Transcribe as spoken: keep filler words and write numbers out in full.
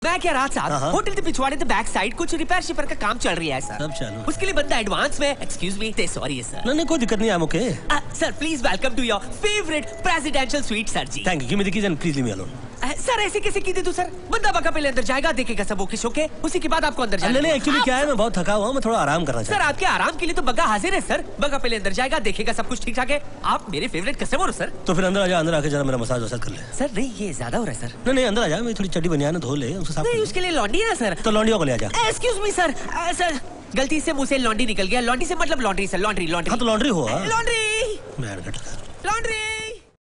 मैं क्या रात साहब होटल के पिछवाड़े द बैक साइड कुछ रिपेयर शिपर का काम चल रहा है सर। सब चालू। उसके लिए बंदा एडवांस में एक्सक्यूज मी ते सॉरी सर। नहीं नहीं कोई दिक्कत नहीं है okay. Sir please welcome to your favourite presidential suite sir ji. Thank you give me the keys and please leave me alone. Sir ऐसे कैसे की दे तू सर? बंदा बका पहले अंदर जाएगा देखेगा सब ओके शोके उसी के बाद आपको अंदर जाना। नहीं नहीं एक्चुअली क्या है मैं बहुत थका हुआ हूं मैं थोड़ा आराम करना चाहता हूं। सर आपके आराम के लिए तो बगा हाजिर है सर। बगा पहले अंदर जाएगा देखेगा सब कुछ ठीक ठाक है। आप मेरे फेवरेट कस्टमर हो सर। तो फिर अंदर आ जा अंदर आके जरा मेरा मसाज वसाज कर ले। सर नहीं ये ज्यादा हो रहा है सर। नहीं नहीं अंदर आ जा मैं थोड़ी चड्डी बनियान धो ले उसके साथ। नहीं उसके लिए लॉन्डी है ना सर। तो लॉन्डियों को ले आ जा। एक्सक्यूज मी सर सर गलती से मुंह से लॉन्डी निकल गया। लॉन्डी से मतलब लॉन्ड्री सर लॉन्ड्री लॉन्ड्री। हाँ तो लॉन्ड्री हो लॉन्ड्री लॉन्ड्री लॉन्ड्री